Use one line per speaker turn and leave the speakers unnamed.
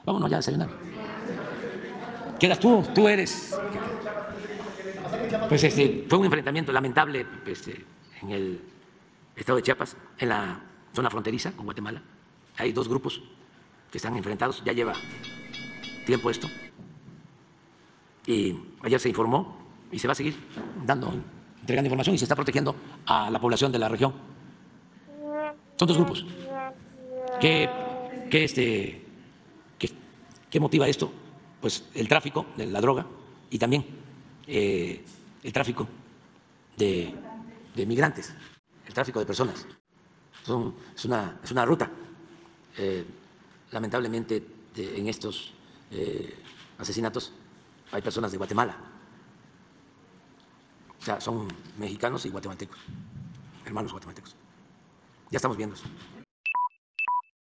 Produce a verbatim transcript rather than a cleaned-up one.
Vámonos ya a desayunar. Quedas tú, tú eres. Pues este, fue un enfrentamiento lamentable este, en el estado de Chiapas, en la zona fronteriza con Guatemala. Hay dos grupos que están enfrentados, ya lleva tiempo esto. Y ayer se informó y se va a seguir dando, entregando información y se está protegiendo a la población de la región. Son dos grupos. ¿Qué, qué, este, qué, qué motiva esto? Pues el tráfico de la droga y también eh, el tráfico de, de migrantes, el tráfico de personas. Son, es, una, es una ruta. Eh, lamentablemente, de, en estos eh, asesinatos hay personas de Guatemala. O sea, son mexicanos y guatemaltecos, hermanos guatemaltecos. Ya estamos viendo eso.